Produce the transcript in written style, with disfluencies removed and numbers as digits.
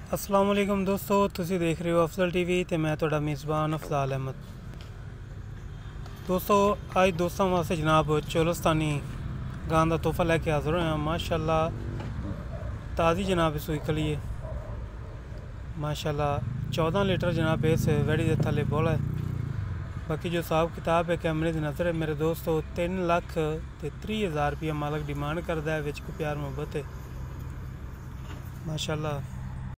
अस्सलाम वालेकुम दोस्तों, तुसी देख रहे हो अफजल टीवी ते मैं तुहाडा मेज़बान अफजाल अहमद। दोस्तों अज दोस्तों वास्ते जनाब चोलस्तानी गां का तोहफा लैके हाज़र होया। माशाअल्लाह ताज़ी जनाब सूई खली है। माशाअल्लाह 14 लीटर जनाब इस वेड़ी के थले बोला है। बाकी जो हिसाब किताब है कैमरे की नज़र है मेरे दोस्तों 3,30,000 रुपया मालक डिमांड करता है। विच को प्यार मुहब्बत है माशाअल्लाह।